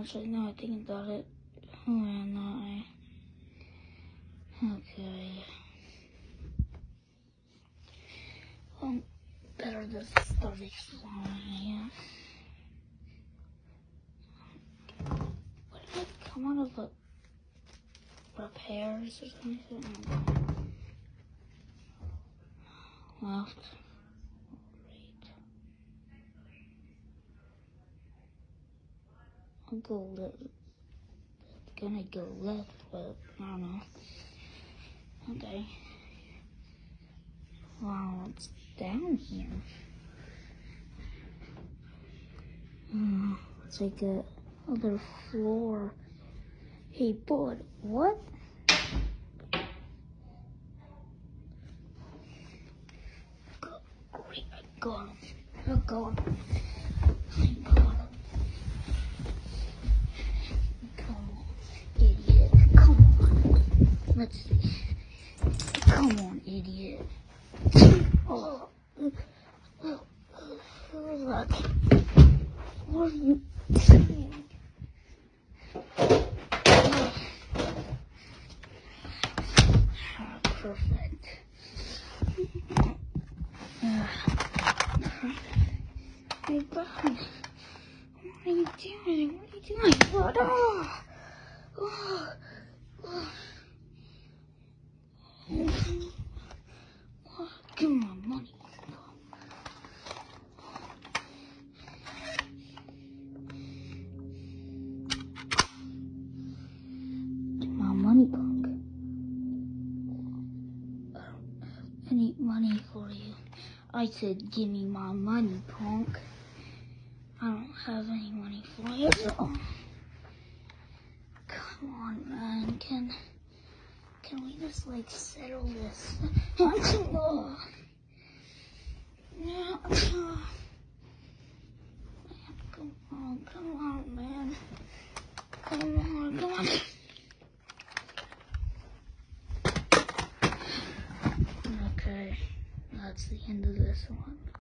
actually, now I think about it, who am I? Okay. Well, better to start exploring. What did I come out of repairs or something? Left. Right. I'll go left. Gonna go left, but I don't know. Okay. Wow, it's down here. It's like a other floor. Hey, bud, what? Great, I got him. I got him. Come on, idiot. Come on. Let's see. Come on, idiot. Oh, look. What are you doing? Perfect. Hey, bud. What are you doing? What are you doing, bud? Oh. Give me my money. Give my money, punk. I don't have any money for you. I said, give me my money, punk. I don't have any money for you. Oh. Come on, man. Can we just like settle this? Oh. Yeah. Come on, man. Come on.